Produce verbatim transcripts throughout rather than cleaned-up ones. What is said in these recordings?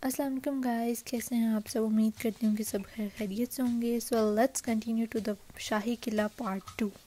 अस्सलाम वालेकुम गाइस, कैसे हैं आप सब। उम्मीद करती हूँ कि सब खैर खैरियत से होंगे। So let's continue to the Shahi Qila part two.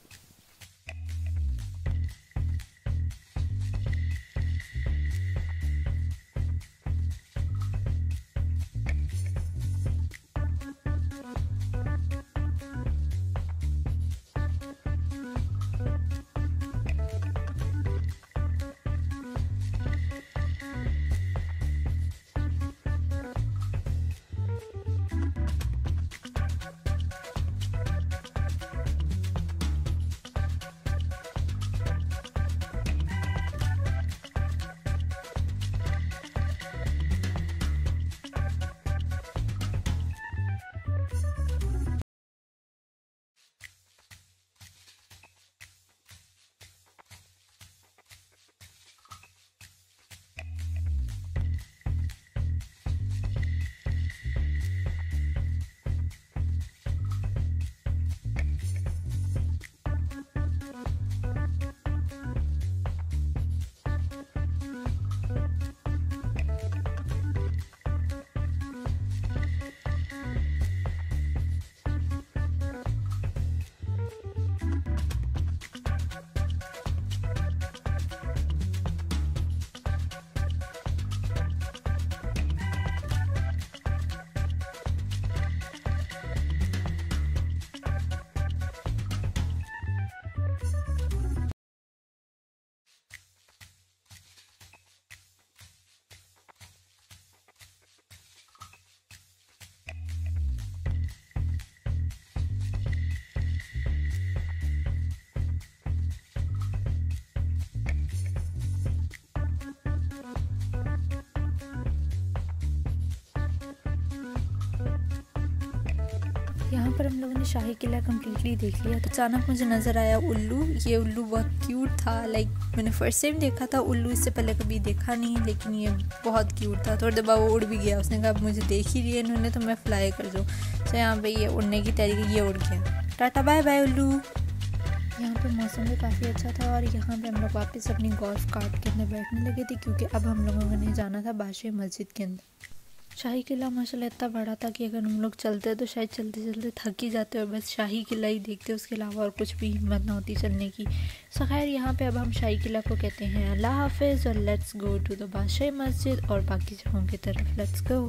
यहाँ पर हम लोगों ने शाही किला कम्प्लीटली देख लिया। तो अचानक मुझे नज़र आया उल्लू। ये उल्लू बहुत क्यूट था। लाइक मैंने फर्स्ट टाइम देखा था उल्लू, इससे पहले कभी देखा नहीं, लेकिन ये बहुत क्यूट था। थोड़ी देर बाद वो उड़ भी गया। उसने कहा मुझे देख ही रही है इन्होंने, तो मैं फ्लाई कर दूँ। तो यहाँ पे ये उड़ने की तैयारी, ये उड़ गया। टाटा बाय बाय उल्लू। यहाँ पे मौसम भी काफ़ी अच्छा था और यहाँ पे हम लोग वापस अपनी गोल्फ कार्ट के अंदर बैठने लगे थे, क्योंकि अब हम लोगों ने जाना था बादशाही मस्जिद के अंदर। शाही किला माशाल्लाह इतना बड़ा था कि अगर हम लोग चलते तो शायद चलते चलते थक ही जाते और बस शाही किला ही देखते, उसके अलावा और कुछ भी हिम्मत ना होती चलने की। सो खैर यहाँ पे अब हम शाही किला को कहते हैं अल्लाह हाफिज़ और let's go to the Badshahi Masjid और बाकी जगहों की तरफ लेट्स गो।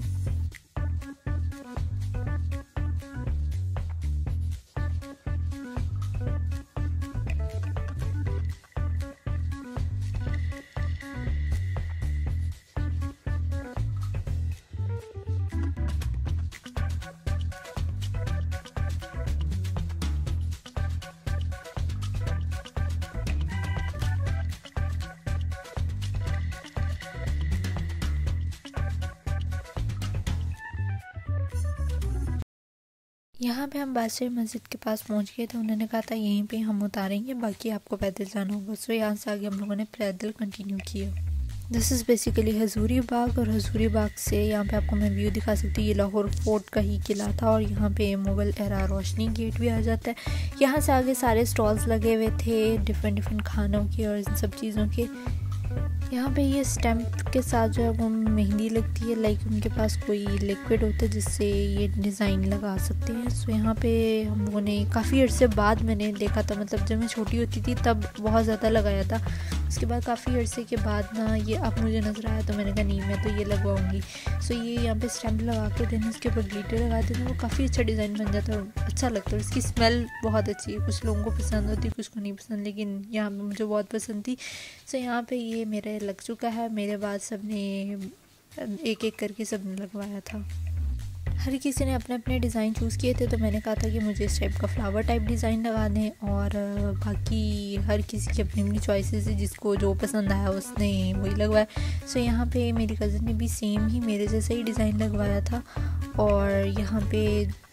यहाँ पे हम बादशाही मस्जिद के पास पहुँच गए थे। उन्होंने कहा था यहीं पे हम उतारेंगे, बाकी आपको पैदल जाना होगा। सो यहाँ से आगे हम लोगों ने पैदल कंटिन्यू किया। दिस इज़ बेसिकली हजूरी बाग, और हजूरी बाग से यहाँ पे आपको मैं व्यू दिखा सकती हूँ। ये लाहौर फोर्ट का ही किला था और यहाँ पे मुग़ल एरा रोशनी गेट भी आ जाता है। यहाँ से आगे सारे स्टॉल्स लगे हुए थे डिफरेंट डिफरेंट खानों के और इन सब चीज़ों के। यहाँ पे ये स्टैम्प के साथ जो है वो मेहंदी लगती है। लाइक उनके पास कोई लिक्विड होता है जिससे ये डिज़ाइन लगा सकते हैं। सो यहाँ पे हम लोगों ने काफ़ी अर्से बाद मैंने देखा था, मतलब जब मैं छोटी होती थी तब बहुत ज़्यादा लगाया था। उसके बाद काफ़ी अर्से के बाद ना ये अब मुझे नज़र आया, तो मैंने कहा नहीं मैं तो ये लगवाऊंगी। सो ये यहाँ पे स्टैम्प लगा के देने, उसके ऊपर ग्लिटर लगा देते, वो काफ़ी अच्छा डिज़ाइन बन जाता है और अच्छा लगता है। इसकी स्मेल बहुत अच्छी है, कुछ लोगों को पसंद होती है कुछ को नहीं पसंद, लेकिन यहाँ पर मुझे बहुत पसंद थी। सो यहाँ पे ये मेरे लग चुका है। मेरे बाद सब ने एक एक करके सब ने लगवाया था। हर किसी ने अपने अपने डिज़ाइन चूज़ किए थे, तो मैंने कहा था कि मुझे इस टाइप का फ्लावर टाइप डिज़ाइन लगा दें, और बाकी हर किसी की अपनी अपनी चॉइसेस है, जिसको जो पसंद आया उसने वही लगवाया। सो यहाँ पे मेरी कज़न ने भी सेम ही मेरे जैसा ही डिज़ाइन लगवाया था। और यहाँ पे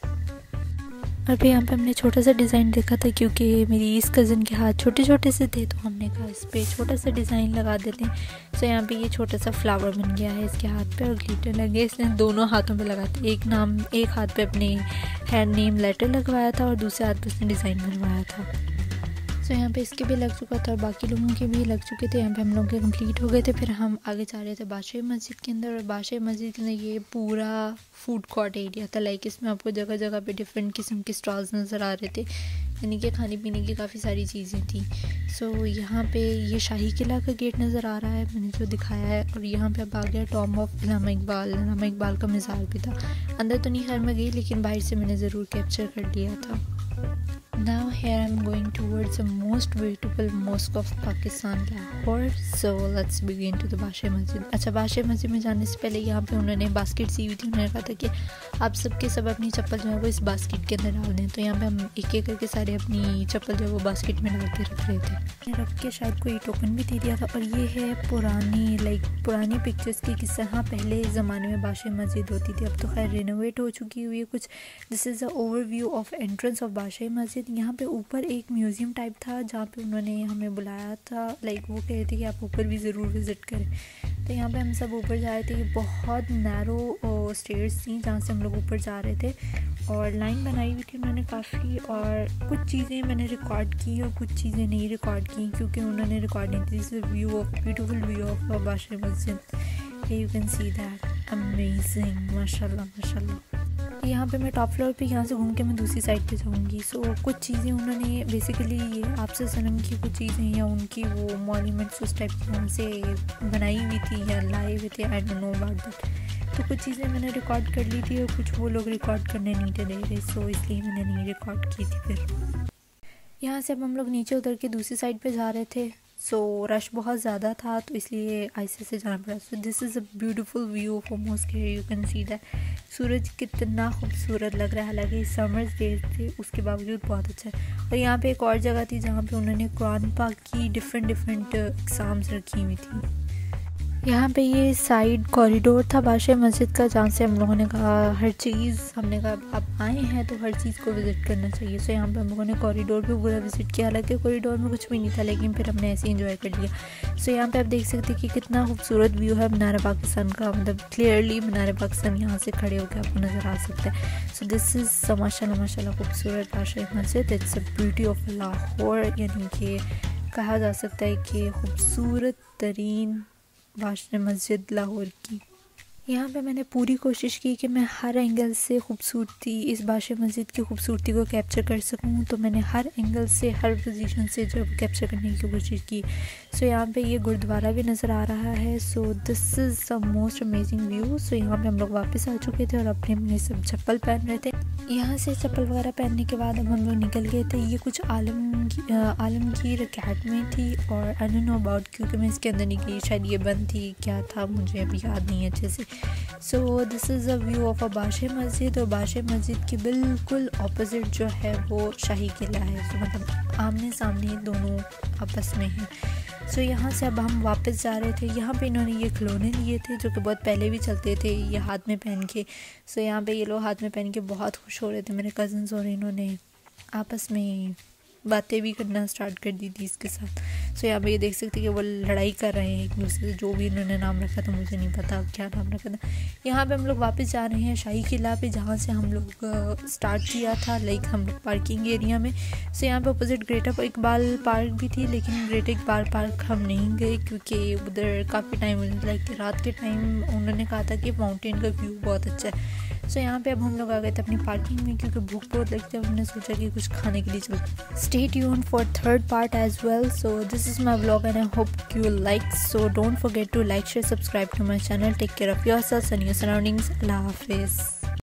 और फिर यहाँ पे हमने छोटा सा डिज़ाइन देखा था, क्योंकि मेरी इस कज़न के हाथ छोटे छोटे से थे, तो हमने कहा इस पर छोटा सा डिज़ाइन लगा देते हैं। सो यहाँ पे ये छोटा सा फ्लावर बन गया है इसके हाथ पे और ग्लिटर लगे। इसने दोनों हाथों पे लगाते, एक नाम एक हाथ पे अपने हैंड नेम लेटर लगवाया था और दूसरे हाथ पे उसने डिज़ाइन बनवाया था। सो यहाँ पे इसके भी लग चुका था और बाकी लोगों के भी लग चुके थे। यहाँ पे हम लोग के कंप्लीट हो गए थे। फिर हम आगे जा रहे थे बादशाही मस्जिद के अंदर, और बादशाही मस्जिद के अंदर ये पूरा फूड कोर्ट एरिया था। लाइक इसमें आपको जगह जगह पे डिफरेंट किस्म के स्टॉल्स नज़र आ रहे थे, यानी कि खाने पीने की काफ़ी सारी चीज़ें थी। सो so, यहाँ पे ये शाही किला का गेट नज़र आ रहा है, मैंने जो दिखाया है। और यहाँ पे अब आ गया टॉम ऑफ इल्हामा इकबाल। इल्हामा इकबाल का मिज़ार भी था। अंदर तो नहीं खैर मैं गई, लेकिन बाहर से मैंने ज़रूर कैप्चर कर लिया था। Now here I'm going towards the most beautiful mosque of Pakistan, Lahore. So let's begin to the बादशाही मस्जिद। अच्छा, बादशाही मस्जिद में जाने से पहले यहाँ पे उन्होंने बास्केट सी हुई थी। उन्होंने कहा था कि आप सबके सब अपनी चप्पल जो है वो इस बास्केट के अंदर डाल दें। तो यहाँ पे हम एक एक करके सारे अपनी चप्पल जो है वो बास्केट में डाल के रख रहे थे। रख के शायद कोई टोकन भी दे दिया था। और ये है पुरानी लाइक पुरानी पिक्चर्स की किस तरह पहले ज़माने में बादशाही मस्जिद होती थी। अब तो खैर रिनोवेट हो चुकी हुई है कुछ। This is the overview of entrance of Badshahi Masjid. यहाँ पे ऊपर एक म्यूज़ियम टाइप था जहाँ पे उन्होंने हमें बुलाया था। लाइक वो कह रहे थे कि आप ऊपर भी ज़रूर विज़िट करें। तो यहाँ पे हम सब ऊपर जा रहे थे। ये बहुत नैरो स्टेयर्स थी जहाँ से हम लोग ऊपर जा रहे थे, और लाइन बनाई हुई थी उन्होंने काफ़ी। और कुछ चीज़ें मैंने रिकॉर्ड की और कुछ चीज़ें नहीं रिकॉर्ड की क्योंकि उन्होंने रिकॉर्ड नहीं की। This is view of beautiful view of Badshahi Masjid. You can see that amazing, माशाल्लाह माशाल्लाह। यहाँ पे मैं टॉप फ्लोर पे यहाँ से घूम के मैं दूसरी साइड पे जाऊँगी। सो so, कुछ चीज़ें उन्होंने बेसिकली ये आपसे सनम की कुछ चीज़ें या उनकी वो मॉन्यूमेंट्स उस टाइप की वहाँ से बनाई हुई थी या लाए हुए थे, I don't know about that. तो कुछ चीज़ें मैंने रिकॉर्ड कर ली थी और कुछ वो लोग रिकॉर्ड करने नहीं थे दे रहे, सो इसलिए मैंने नहीं रिकॉर्ड की थी। फिर यहाँ से अब हम लोग नीचे उतर के दूसरी साइड पे जा रहे थे। सो so, रश बहुत ज़्यादा था तो इसलिए ऐसे से जाना पड़ा। So this is a beautiful view of mosque here, you can see that. सूरज कितना खूबसूरत लग रहा है, हालांकि समर्स डेज थे उसके बावजूद बहुत अच्छा है। और यहाँ पे एक और जगह थी जहाँ पे उन्होंने कुरान पाक की डिफरेंट डिफरेंट एग्ज़ाम्स रखी हुई थी। यहाँ पे ये साइड कॉरिडोर था बादशाही मस्जिद का जहाँ से हम लोगों ने कहा हर चीज़, हमने कहा आप आए हैं तो हर चीज़ को विज़िट करना चाहिए। सो यहाँ पे हम लोगों ने कॉरिडोर भी पूरा विज़िट किया। हालांकि कॉरिडोर में कुछ भी नहीं था, लेकिन फिर हमने ऐसे ही इंजॉय कर लिया। सो यहाँ पे आप देख सकते हैं कि कितना खूबसूरत व्यू है मीनार पाकिस्तान का। मतलब क्लियरली मीनार पाकिस्तान यहाँ से खड़े होकर आपको नज़र आ सकता है। सो दिस इज़ माशाल्लाह माशाल्लाह खूबसूरत Badshahi Masjid. It's a beauty of Lahore, यानी कि कहा जा सकता है कि खूबसूरत तरीन बादशाही मस्जिद लाहौर की। यहाँ पे मैंने पूरी कोशिश की कि मैं हर एंगल से खूबसूरती इस बादशाही मस्जिद की खूबसूरती को कैप्चर कर सकूँ। तो मैंने हर एंगल से हर पोजीशन से जो कैप्चर करने की कोशिश की। सो यहाँ पे ये गुरुद्वारा भी नज़र आ रहा है। So this is the most amazing view. So यहाँ पे हम लोग वापस आ चुके थे और अपने अपने सब चप्पल पहन रहे थे। यहाँ से चप्पल वगैरह पहनने के बाद अब हम लोग निकल गए थे। ये कुछ आलम आलमगीर अकेडमी थी और आई डोंट नो अबाउट, क्योंकि मैं इसके अंदर नहीं गई, शायद ये बंद थी, क्या था मुझे अभी याद नहीं है अच्छे से। So this is a view of a Badshahi Masjid. और बादशाही मस्जिद के बिल्कुल ऑपोजिट जो है वो शाही किला है। तो मतलब आमने सामने दोनों आपस में हैं। सो यहाँ से अब हम वापस जा रहे थे। यहाँ पे इन्होंने ये खिलौने लिए थे जो कि बहुत पहले भी चलते थे, ये हाथ में पहन के। सो यहाँ पे ये लोग हाथ में पहन के बहुत खुश हो रहे थे, मेरे कज़न्स, और इन्होंने आपस में बातें भी करना स्टार्ट कर दी थी इसके साथ। सो so, यहाँ पे ये देख सकते हैं कि वो लड़ाई कर रहे हैं एक दूसरे से, जो भी इन्होंने नाम रखा था मुझे नहीं पता अब क्या नाम रखा था। यहाँ पे हम लोग वापस जा रहे हैं शाही किला पे जहाँ से हम लोग स्टार्ट किया था, लाइक हम लोग पार्किंग एरिया में। सो so, यहाँ पे अपोजिट ग्रेटर इकबाल पार्क भी थी, लेकिन ग्रेटर इकबाल पार्क हम नहीं गए क्योंकि उधर काफ़ी टाइम लाइक रात के टाइम उन्होंने कहा था कि माउंटेन का व्यू बहुत अच्छा है। सो so, यहाँ पे अब हम लोग आ गए थे अपनी पार्किंग में क्योंकि भूख बहुत लगती है। हमने सोचा कि कुछ खाने के लिए चलते। Stay tuned for third part as well. So this is my vlog and I hope you like. So don't forget to like, share, subscribe to my channel. Take care of yourself and your surroundings. अल्लाह हाफिज़।